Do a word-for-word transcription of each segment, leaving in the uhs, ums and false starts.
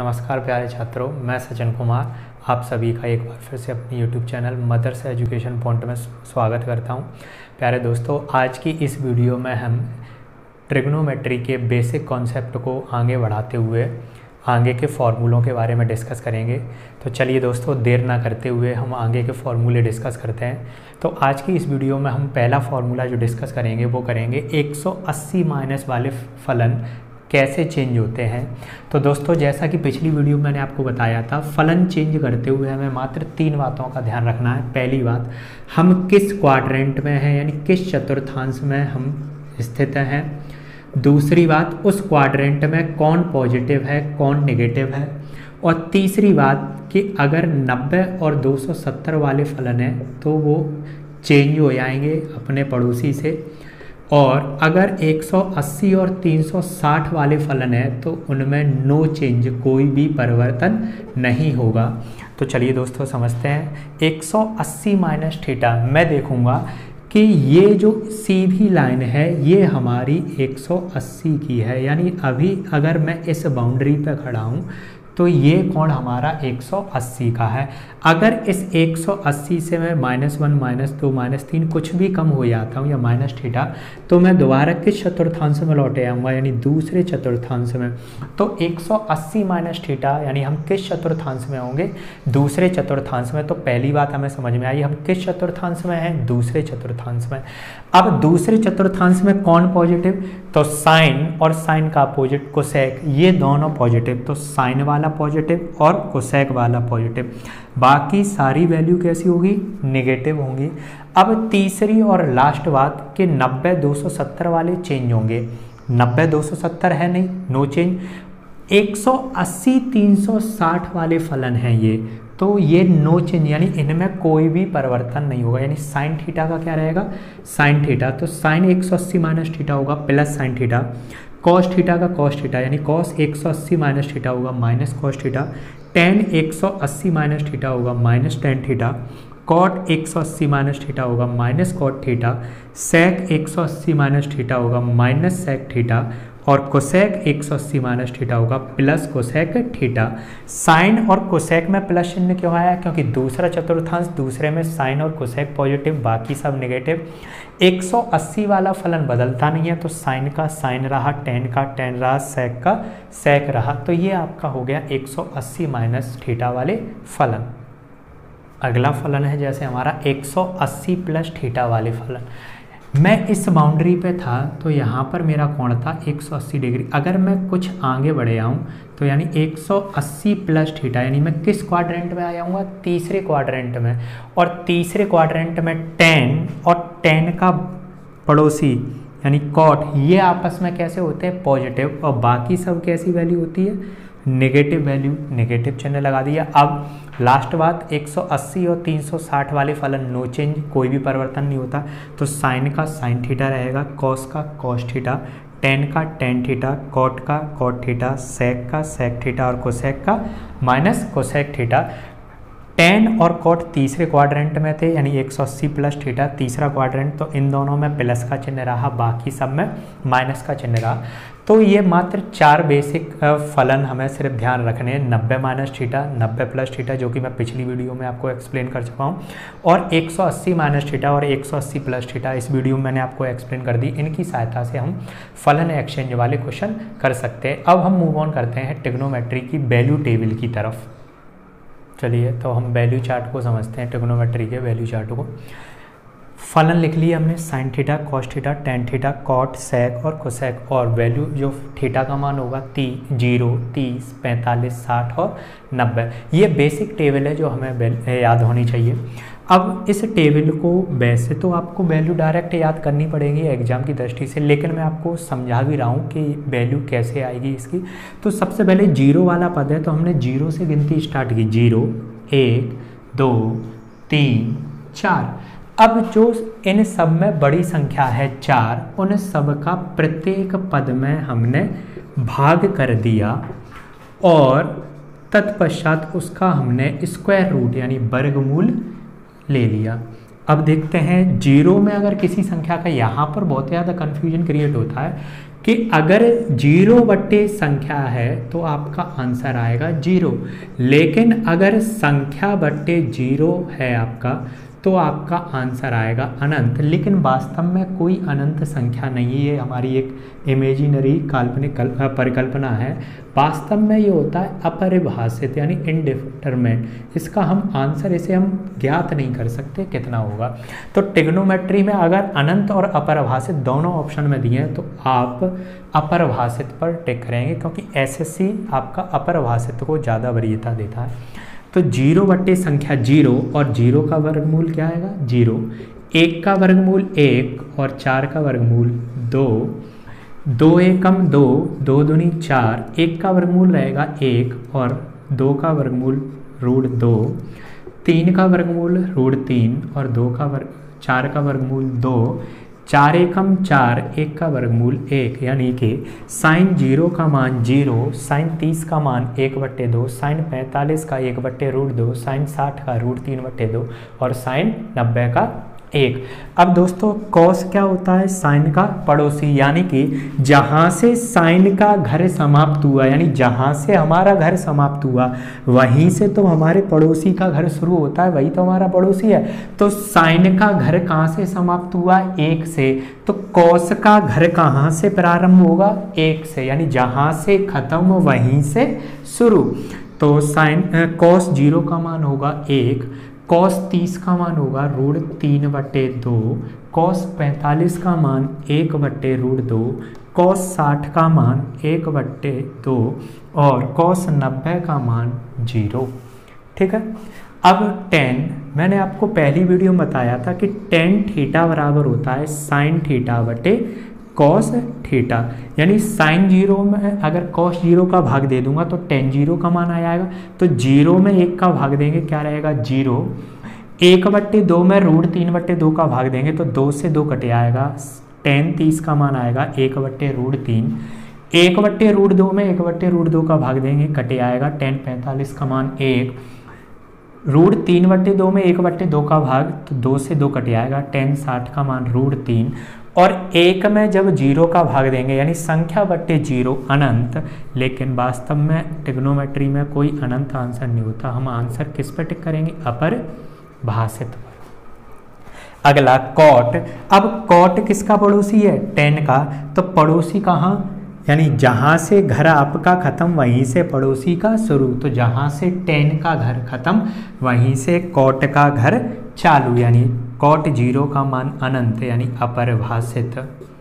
नमस्कार प्यारे छात्रों, मैं सचिन कुमार आप सभी का एक बार फिर से अपनी YouTube channel Mothers Education Point में स्वागत करता हूं। प्यारे दोस्तों, आज की इस वीडियो में हम ट्रिग्नोमेट्री के बेसिक कॉन्सेप्ट को आगे बढ़ाते हुए आगे के फार्मूलों के बारे में डिस्कस करेंगे। तो चलिए दोस्तों, देर ना करते हुए हम आगे के फार्मूले डिस्कस करते हैं। तो आज की इस वीडियो में हम पहला फार्मूला जो डिस्कस करेंगे वो करेंगे एक सौ अस्सी माइनस वाले फलन कैसे चेंज होते हैं। तो दोस्तों, जैसा कि पिछली वीडियो में मैंने आपको बताया था, फलन चेंज करते हुए हमें मात्र तीन बातों का ध्यान रखना है। पहली बात, हम किस क्वाड्रेंट में हैं, यानी किस चतुर्थांश में हम स्थित हैं। दूसरी बात, उस क्वाड्रेंट में कौन पॉजिटिव है कौन नेगेटिव है। और तीसरी बात कि अगर नब्बे और दो सौ सत्तर वाले फलन हैं तो वो चेंज हो जाएंगे अपने पड़ोसी से, और अगर एक सौ अस्सी और तीन सौ साठ वाले फलन है तो उनमें नो चेंज, कोई भी परिवर्तन नहीं होगा। तो चलिए दोस्तों समझते हैं। एक सौ अस्सी माइनस थीटा मैं देखूंगा कि ये जो सीधी लाइन है ये हमारी एक सौ अस्सी की है, यानी अभी अगर मैं इस बाउंड्री पे खड़ा हूँ तो ये कोण हमारा एक सौ अस्सी का है। अगर इस एक सौ अस्सी से मैं माइनस वन माइनस दो माइनस तीन कुछ भी कम हो जाता हूँ या माइनस थीटा, तो मैं दोबारा किस चतुर्थांश में लौटे आऊँगा, यानी दूसरे चतुर्थांश में। तो एक सौ अस्सी माइनस थीटा यानी हम किस चतुर्थांश में होंगे, दूसरे चतुर्थांश में। तो पहली बात हमें समझ में आई, हम किस चतुर्थांश में हैं, दूसरे चतुर्थांश में। अब दूसरे चतुर्थांश में कौन पॉजिटिव, तो साइन और साइन का अपोजिट कोसेक, ये दोनों पॉजिटिव। तो साइन वाला पॉजिटिव और कोसेक वाला पॉजिटिव। बाकी सारी वैल्यू कैसी होगी, नेगेटिव होंगी। अब तीसरी और लास्ट बात कि नब्बे दो सौ सत्तर वाले चेंज होंगे। नब्बे दो सौ सत्तर है नहीं, नो चेंज। एक सौ अस्सी तीन सौ साठ वाले फलन हैं ये, तो ये नो चेंज, यानी इनमें कोई भी परिवर्तन नहीं होगा। यानी साइन थीटा का क्या रहेगा, साइन थीटा। तो साइन एक सौ अस्सी माइनस थीटा होगा plus sine theta. Cos theta का कॉस थीटा, यानी कॉस एक सौ अस्सी माइनस थीटा होगा माइनस कॉस थीटा। टेन एक सौ अस्सी माइनस थीटा होगा माइनस टेन थीटा। कॉट एक सौ अस्सी माइनस थीटा होगा माइनस कॉट थीटा। सेक एक सौ अस्सी माइनस थीटा होगा माइनस सेक थीटा। और कोसेक एक सौ अस्सी माइनस थीटा होगा प्लस कोसेक थीटा। साइन और कोसेक में प्लस चिन्ह क्यों आया, क्योंकि दूसरा चतुर्थांश, दूसरे में साइन और कोसेक पॉजिटिव, बाकी सब नेगेटिव। एक सौ अस्सी वाला फलन बदलता नहीं है, तो साइन का साइन रहा, टेन का टेन रहा, सेक का सेक रहा। तो ये आपका हो गया एक सौ अस्सी माइनस थीटा वाले फलन। अगला फलन है जैसे हमारा एक सौ अस्सी प्लस थीटा वाले फलन। मैं इस बाउंड्री पे था तो यहाँ पर मेरा कोण था एक सौ अस्सी डिग्री। अगर मैं कुछ आगे बढ़े आऊँ तो यानी एक सौ अस्सी प्लस थीटा, यानी मैं किस क्वाड्रेंट में आ जाऊँगा, तीसरे क्वाड्रेंट में। और तीसरे क्वाड्रेंट में टेन और टेन का पड़ोसी यानी कॉट, ये आपस में कैसे होते हैं, पॉजिटिव। और बाकी सब कैसी वैल्यू होती है, नेगेटिव वैल्यू, नेगेटिव चिन्ह लगा दिया। अब लास्ट बात, एक सौ अस्सी और तीन सौ साठ वाले फलन नो चेंज, कोई भी परिवर्तन नहीं होता। तो साइन का साइन थीटा रहेगा, कॉस का कॉस थीटा, टेन का टेन थीटा, कॉट का कॉट थीटा, सेक का सेक थीटा और कोसेक का माइनस कोसेक थीटा। टेन और कॉट तीसरे क्वाड्रेंट में थे, यानी एक सौ अस्सी प्लस थीटा तीसरा क्वाड्रेंट, तो इन दोनों में प्लस का चिन्ह रहा, बाकी सब में माइनस का चिन्ह रहा। तो ये मात्र चार बेसिक फलन हमें सिर्फ ध्यान रखने हैं। नब्बे माइनस थीटा, नब्बे प्लस थीटा, जो कि मैं पिछली वीडियो में आपको एक्सप्लेन कर चुका हूँ, और एक सौ अस्सी माइनस थीटा और एक सौ अस्सी प्लस थीटा इस वीडियो में मैंने आपको एक्सप्लेन कर दी। इनकी सहायता से हम फलन एक्सचेंज वाले क्वेश्चन कर सकते हैं। अब हम मूव ऑन करते हैं ट्रिग्नोमेट्री की वैल्यू टेबल की तरफ। चलिए, तो हम वैल्यू चार्ट को समझते हैं, ट्रिग्नोमेट्री के वैल्यू चार्ट को। फलन लिख लिया हमने, sine theta, cos theta, tan theta, cot, sec और कोसेक। और वैल्यू जो थीटा का मान होगा ती जीरो, तीस, पैंतालीस, साठ और नब्बे। ये बेसिक टेबल है जो हमें याद होनी चाहिए। अब इस टेबल को वैसे तो आपको वैल्यू डायरेक्ट याद करनी पड़ेगी एग्जाम की दृष्टि से, लेकिन मैं आपको समझा भी रहा हूँ कि वैल्यू कैसे आएगी इसकी। तो सबसे पहले जीरो वाला पद है, तो हमने जीरो से गिनती स्टार्ट की। जीरो, एक, दो, तीन, चार। अब जो इन सब में बड़ी संख्या है चार, उन सब का प्रत्येक पद में हमने भाग कर दिया और तत्पश्चात उसका हमने स्क्वायर रूट यानी वर्गमूल ले लिया। अब देखते हैं जीरो में अगर किसी संख्या का, यहाँ पर बहुत ज़्यादा कन्फ्यूजन क्रिएट होता है कि अगर जीरो बट्टे संख्या है तो आपका आंसर आएगा जीरो, लेकिन अगर संख्या बट्टे जीरो है आपका तो आपका आंसर आएगा अनंत। लेकिन वास्तव में कोई अनंत संख्या नहीं है, ये हमारी एक इमेजिनरी काल्पनिक परिकल्पना है। वास्तव में ये होता है अपरिभाषित यानी इनडिटरमिनेट। इसका हम आंसर इसे हम ज्ञात नहीं कर सकते कितना होगा। तो ट्रिग्नोमेट्री में अगर अनंत और अपरिभाषित दोनों ऑप्शन में दिए हैं तो आप अपरिभाषित पर टिक करेंगे, क्योंकि एसएससी आपका अपरिभाषित को ज़्यादा वरीयता देता है। तो जीरो बट्टे संख्या जीरो और जीरो का वर्गमूल क्या आएगा जीरो, एक का वर्गमूल एक और चार का वर्गमूल दो, दो एकम दो, दो दूनी चार, एक का वर्गमूल रहेगा एक और दो का वर्गमूल रूट दो, तीन का वर्गमूल रूट तीन और दो का वर्ग चार का वर्गमूल दो, चार एकम चार, एक का वर्गमूल एक, यानी कि साइन जीरो का मान जीरो, साइन तीस का मान एक बट्टे दो, साइन पैंतालीस का एक बट्टे रूट दो, साइन साठ का रूट तीन बट्टे दो और साइन नब्बे का एक। अब दोस्तों कॉस क्या होता है, साइन का पड़ोसी, यानी कि जहाँ से साइन का घर समाप्त हुआ, यानी जहाँ से हमारा घर समाप्त हुआ वहीं से तो हमारे पड़ोसी का घर शुरू होता है, वही तो हमारा पड़ोसी है। तो साइन का घर कहाँ से समाप्त हुआ, एक से, तो कॉस का घर कहाँ से प्रारंभ होगा, एक से, यानी जहाँ से खत्म वहीं से शुरू। तो साइन कॉस जीरो का मान होगा एक, कॉस तीस का मान होगा रूट तीन बट्टे दो, कॉस पैंतालीस का मान एक बट्टे रूट दो, कॉस साठ का मान एक बट्टे दो और कॉस नब्बे का मान जीरो। ठीक है। अब टेन, मैंने आपको पहली वीडियो में बताया था कि टेन थीटा बराबर होता है साइन थीटा बटे कॉस थीटा, यानी साइन जीरो में अगर कॉस जीरो का भाग दे दूंगा तो टेन जीरो का मान आ जाएगा। तो जीरो में एक का भाग देंगे क्या रहेगा जीरो, एक बट्टे दो में रूट तीन बट्टे दो का भाग देंगे तो दो से दो कटे आएगा, टेन तीस का मान आएगा एक बट्टे रूट तीन, एक बट्टे रूट दो में एक बट्टे रूट दो का भाग देंगे कटे आएगा, टेन पैंतालीस का मान एक, रूट तीन बट्टे दो में एक बट्टे दो का भाग तो दो से दो कटे आएगा, टेन साठ का मान रूट तीन, और एक में जब जीरो का भाग देंगे यानी संख्या बट्टे जीरो अनंत। लेकिन वास्तव में ट्रिग्नोमेट्री में कोई अनंत आंसर नहीं होता, हम आंसर किस पर टिक करेंगे, अपरिभाषित पर। अगला कॉट, अब कॉट किसका पड़ोसी है, टेन का, तो पड़ोसी कहाँ, यानी जहाँ से घर आपका खत्म वहीं से पड़ोसी का शुरू, तो जहाँ से टेन का घर खत्म वहीं से कॉट का घर चालू, यानी कॉट जीरो का मान अनंत यानी अपरिभाषित,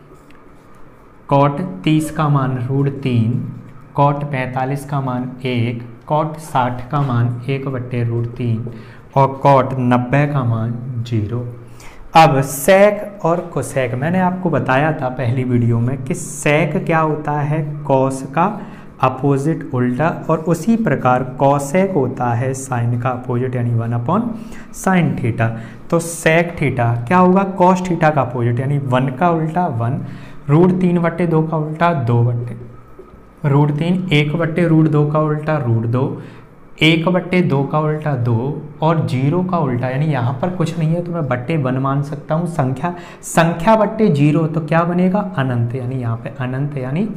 कॉट तीस का मान रूट तीन, कॉट पैंतालीस का मान एक, कॉट साठ का मान एक बट्टे रूट तीन और कॉट नब्बे का मान जीरो। अब सेक और कोसेक, मैंने आपको बताया था पहली वीडियो में कि सेक क्या होता है, कॉस का अपोजिट उल्टा, और उसी प्रकार कॉसेक होता है साइन का अपोजिट यानी वन अपॉन साइन थीटा। तो सेक थीटा क्या होगा, कॉस थीटा का अपोजिट यानी वन का उल्टा वन, रूट तीन बट्टे दो का उल्टा दो बट्टे रूट तीन, एक बट्टे रूट दो का उल्टा रूट दो, एक बट्टे दो का उल्टा दो और जीरो का उल्टा, यानी यहाँ पर कुछ नहीं है तो मैं बट्टे वन मान सकता हूँ, संख्या संख्या बट्टे जीरो तो क्या बनेगा अनंत, यानी यहाँ पे अनंत यानी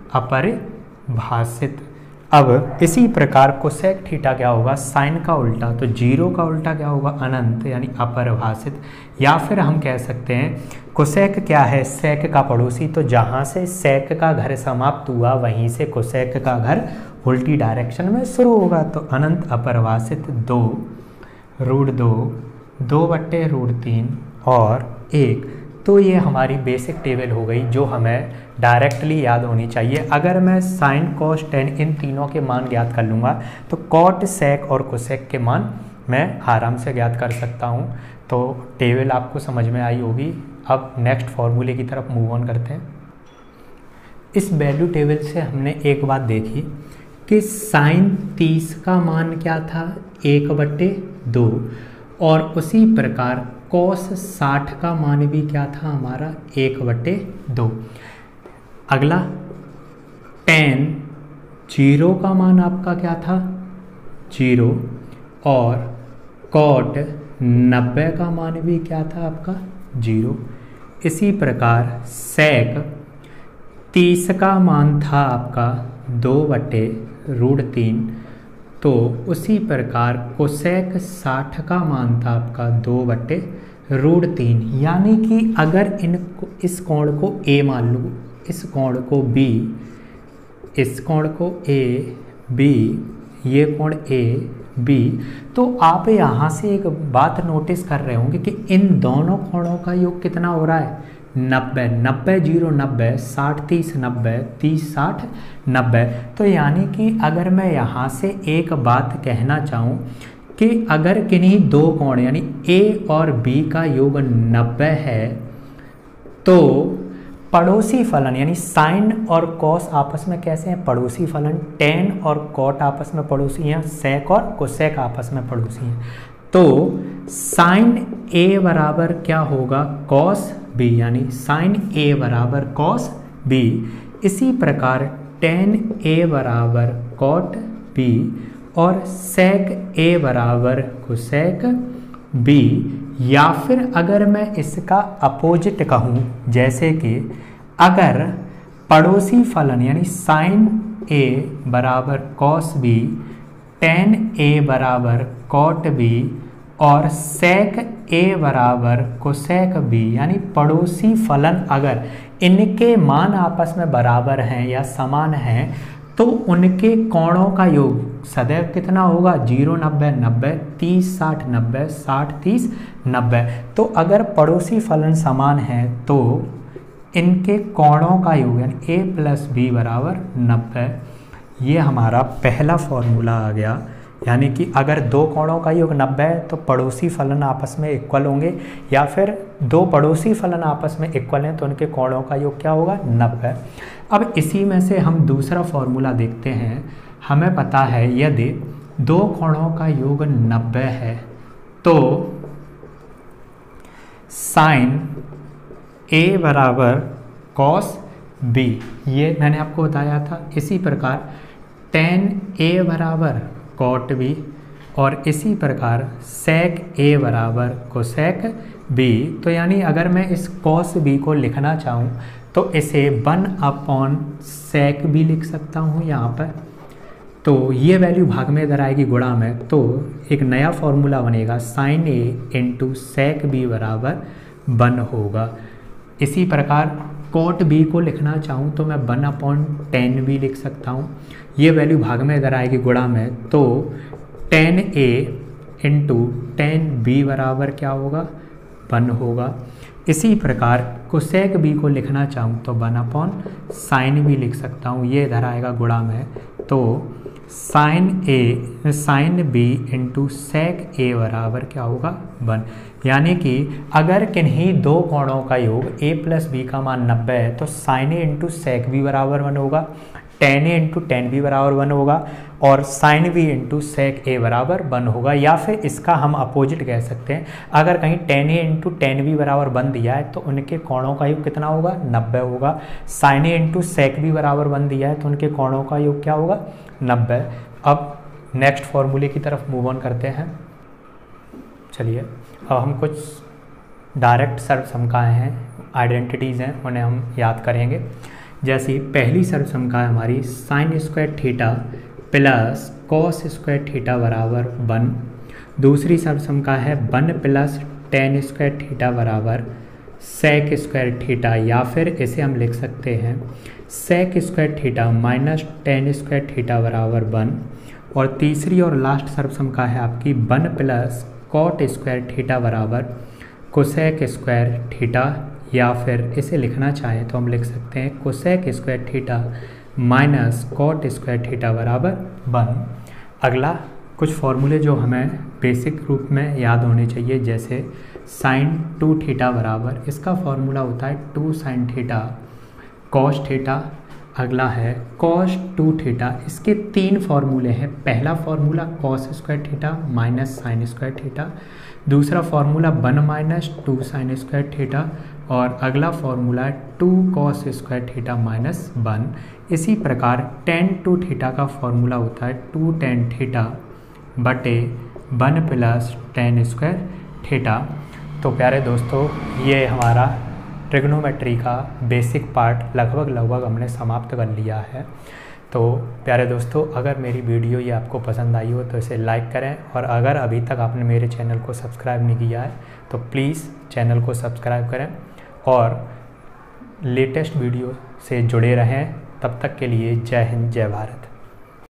अपरिभाषित। अब इसी प्रकार कोसेक थीटा क्या होगा, साइन का उल्टा, तो जीरो का उल्टा क्या होगा अनंत यानी अपरिभाषित। या फिर हम कह सकते हैं कोसेक क्या है, सेक का पड़ोसी, तो जहाँ से सेक का घर समाप्त हुआ वहीं से कोसेक का घर उल्टी डायरेक्शन में शुरू होगा, तो अनंत अपरिभाषित दो रूट दो, दो बट्टे रूट तीन और एक। तो ये हमारी बेसिक टेबल हो गई जो हमें डायरेक्टली याद होनी चाहिए। अगर मैं साइन कॉस टेन इन तीनों के मान ज्ञात कर लूँगा तो कॉट सेक और कोसेक के मान मैं आराम से ज्ञात कर सकता हूँ। तो टेबल आपको समझ में आई होगी। अब नेक्स्ट फॉर्मूले की तरफ मूव ऑन करते हैं। इस वैल्यू टेबल से हमने एक बात देखी कि साइन तीस का मान क्या था, एक बट्टे दो, और उसी प्रकार कॉस साठ का मान भी क्या था हमारा, एक बट्टे दो। अगला टेन जीरो का मान आपका क्या था, जीरो, और कॉट नब्बे का मान भी क्या था आपका, जीरो। इसी प्रकार सेक तीस का मान था आपका दो बटे रूट तीन, तो उसी प्रकार कोसेक साठ का मान था आपका दो बटे रूट तीन। यानी कि अगर इन इस कोण को ए मान लूँ, इस कोण को बी, इस कोण को ए बी, ये कोण ए बी, तो आप यहाँ से एक बात नोटिस कर रहे होंगे कि इन दोनों कोणों का योग कितना हो रहा है, नब्बे। नब्बे जीरो नब्बे, साठ तीस नब्बे, तीस साठ नब्बे। तो यानी कि अगर मैं यहाँ से एक बात कहना चाहूँ कि अगर किन्हीं दो कोण यानी ए और बी का योग नब्बे है, तो पड़ोसी फलन यानी साइन और कॉस आपस में कैसे हैं, पड़ोसी फलन। टेन और कॉट आपस में पड़ोसी हैं, सेक और कोसेक आपस में पड़ोसी हैं। तो साइन ए बराबर क्या होगा, कॉस बी, यानी साइन ए बराबर कॉस बी। इसी प्रकार टेन ए बराबर कॉट बी और सेक ए बराबर कोसेक बी। या फिर अगर मैं इसका अपोजिट कहूँ, जैसे कि अगर पड़ोसी फलन यानी साइन ए बराबर कॉस बी, टेन ए बराबर कॉट बी और सेक ए बराबर कोसेक बी, यानी पड़ोसी फलन अगर इनके मान आपस में बराबर हैं या समान हैं, तो उनके कोणों का योग सदैव कितना होगा, जीरो नब्बे नब्बे, तीस साठ नब्बे, साठ तीस नब्बे। तो अगर पड़ोसी फलन समान हैं तो इनके कोणों का योग यानी ए प्लस बी बराबर नब्बे। ये हमारा पहला फॉर्मूला आ गया। यानी कि अगर दो कोणों का योग नब्बे है तो पड़ोसी फलन आपस में इक्वल होंगे, या फिर दो पड़ोसी फलन आपस में इक्वल हैं तो उनके कोणों का योग क्या होगा, नब्बे। अब इसी में से हम दूसरा फॉर्मूला देखते हैं। हमें पता है यदि दो कोणों का योग नब्बे है तो साइन ए बराबर कॉस बी, ये मैंने आपको बताया था। इसी प्रकार टेन ए बराबर कॉट बी और इसी प्रकार सेक ए बराबर कोसेक बी। तो यानी अगर मैं इस कॉस बी को लिखना चाहूँ तो इसे वन अपॉन सेक बी लिख सकता हूँ यहाँ पर। तो ये वैल्यू भाग में इधर आएगी गुणा में, तो एक नया फॉर्मूला बनेगा, sine A into sec B बराबर वन होगा। इसी प्रकार कॉट बी को लिखना चाहूँ तो मैं वन अपॉन टेन बी लिख सकता हूँ। ये वैल्यू भाग में इधर आएगी गुणा में, तो tan A into tan B बराबर क्या होगा, वन होगा। इसी प्रकार कोसेक बी को लिखना चाहूँ तो वन अपॉन साइन बी लिख सकता हूँ। ये इधर आएगा गुणा में, तो sine A sine B into sec A बराबर क्या होगा, वन। यानी कि अगर किन्हीं दो कोणों का योग a प्लस बी का मान नब्बे है तो sine A into sec B बराबर वन होगा, tan A into tan B बराबर वन होगा और sine B into sec A बराबर वन होगा। या फिर इसका हम अपोजिट कह सकते हैं, अगर कहीं tan A into tan B बराबर वन दिया है तो उनके कोणों का योग कितना होगा, नब्बे होगा। Sine A into sec B बराबर वन दिया है तो उनके कोणों का योग क्या होगा, नब्बे। अब नेक्स्ट फॉर्मूले की तरफ मूव ऑन करते हैं। चलिए अब हम कुछ डायरेक्ट सर्वसमकाएँ हैं, आइडेंटिटीज़ हैं, उन्हें हम याद करेंगे। जैसी पहली सर्वसमका हमारी sine square theta plus cos square theta बराबर वन। दूसरी सर्वसमका है one plus tan square theta बराबर सेक स्क्वायर थीटा, या फिर इसे हम लिख सकते हैं sec square theta minus tan square theta बराबर वन। और तीसरी और लास्ट सर्वसमका है आपकी one plus cot square theta बराबर कोसेक स्क्वायर थीटा, या फिर इसे लिखना चाहें तो हम लिख सकते हैं cosec square theta minus cot square theta बराबर वन। अगला कुछ फॉर्मूले जो हमें बेसिक रूप में याद होने चाहिए, जैसे साइन टू थीटा बराबर, इसका फॉर्मूला होता है two sine theta cos theta. अगला है कॉस टू थीटा, इसके तीन फार्मूले हैं। पहला formula cos square theta minus sine square theta, दूसरा formula one minus two sine square theta और अगला formula two cos square theta minus one. इसी प्रकार टेन टू थीटा का फॉर्मूला होता है टू टेन थीटा बटे one plus tan square theta. तो प्यारे दोस्तों, ये हमारा ट्रिग्नोमेट्री का बेसिक पार्ट लगभग लगभग हमने समाप्त कर लिया है। तो प्यारे दोस्तों, अगर मेरी वीडियो ये आपको पसंद आई हो तो इसे लाइक करें, और अगर अभी तक आपने मेरे चैनल को सब्सक्राइब नहीं किया है तो प्लीज़ चैनल को सब्सक्राइब करें और लेटेस्ट वीडियो से जुड़े रहें। तब तक के लिए जय हिंद, जय भारत।